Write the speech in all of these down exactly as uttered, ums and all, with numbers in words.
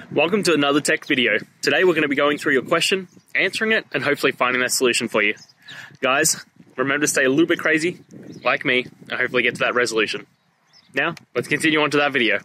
Welcome to another tech video. Today we're going to be going through your question, answering it, and hopefully finding that solution for you. Guys, remember to stay a little bit crazy, like me, and hopefully get to that resolution. Now, let's continue on to that video.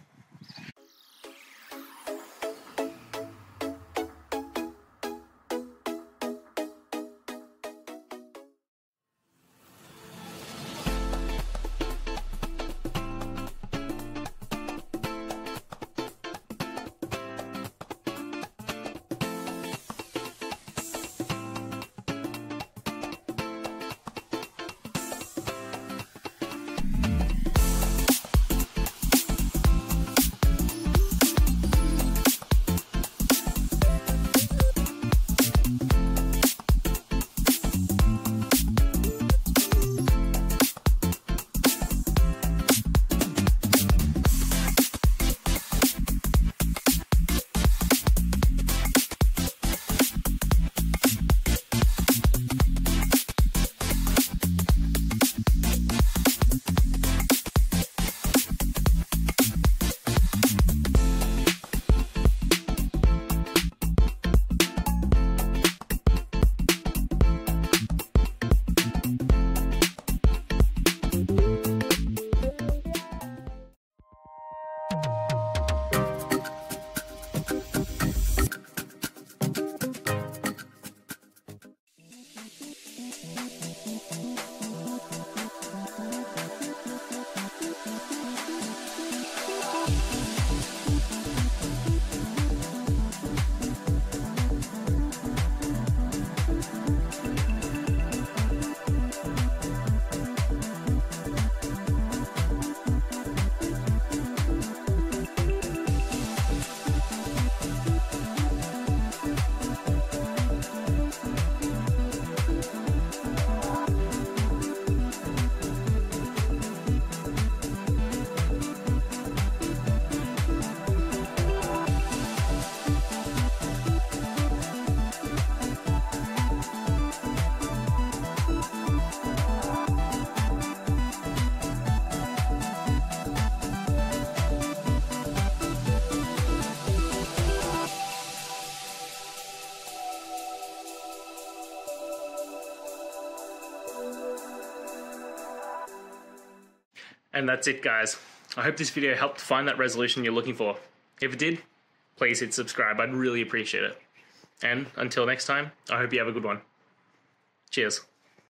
And that's it, guys. I hope this video helped find that resolution you're looking for. If it did, please hit subscribe. I'd really appreciate it. And until next time, I hope you have a good one. Cheers.